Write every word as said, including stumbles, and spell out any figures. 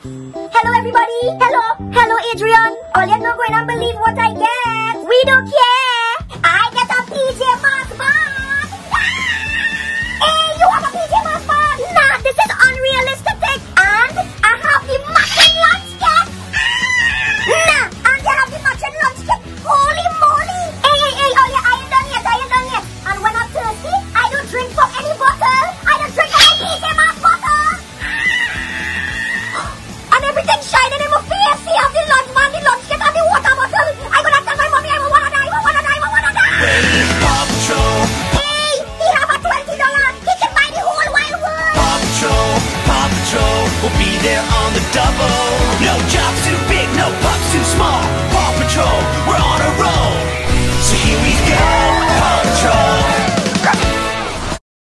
Hello everybody. Hello. Hello Adrian. All you're not going to believe what I get. We don't care. I get a P J Masks bag. Hey, you have a P J Masks bag? Nah, this is unrealistic. And I have the matching lunch kit. Nah, and I have the matching lunch kit. Holy moly. Hey, hey, hey, oh yeah, I ain't done yet. I ain't done yet. And when I'm thirsty, I don't drink from any bottle. I don't drink from my P J Masks bottle. And everything shining in my face. See, I have the lunch man, the lunch kit, and the water bottle. I gonna tell my mommy I wanna die, I wanna die, I wanna die. Where's Paw Patrol? Hey, he have a twenty dollar. He can buy the whole wide world. Paw Patrol, Paw Patrol, we'll be there on the double. No job's too big, no pups too small. Paw Patrol, we're on a roll.